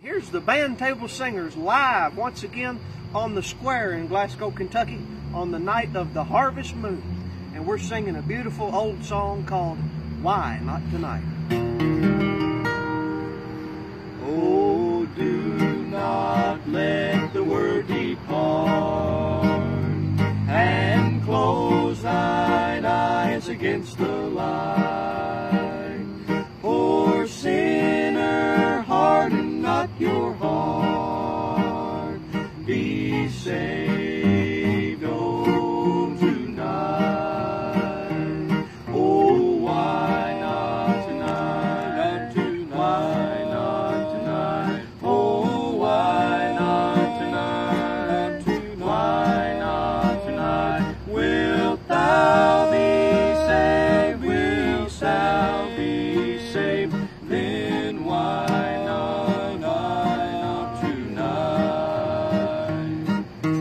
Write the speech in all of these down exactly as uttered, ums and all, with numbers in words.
Here's the Band Table Singers live once again on the square in Glasgow, Kentucky on the night of the harvest moon. And we're singing a beautiful old song called Why Not Tonight? Oh, do not let the word depart, and close thine eyes against the light. Poor sinner, harden not your heart. Be saved, oh, tonight. Oh, why not tonight? Why not tonight? Oh, why not tonight? Why not tonight? Wilt thou be saved? Wilt thou be saved? Then why not, why not tonight?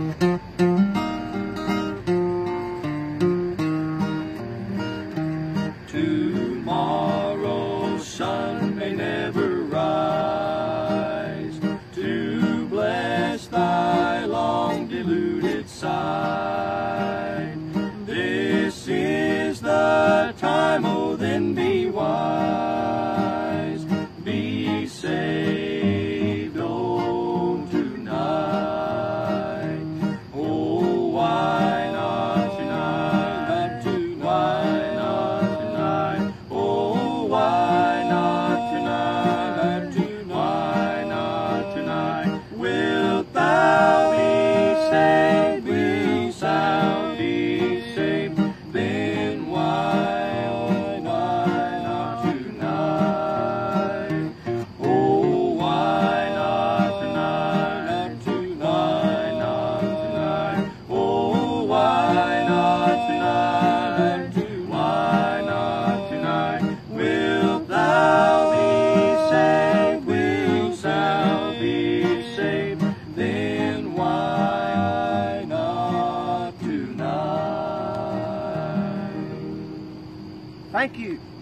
Tomorrow's sun may never rise to bless thy long deluded sight. This is the time, oh, then be wise, be saved, oh, tonight. Oh, why not tonight? Why not tonight? Oh, why not tonight? Why not tonight? Wilt thou be saved? Wilt thou be saved? Then why, oh, why not tonight? Oh, why not tonight? Why not tonight? Oh, why not tonight? Why not tonight? Wilt thou be saved? Wilt thou be saved? Then why not tonight? Thank you.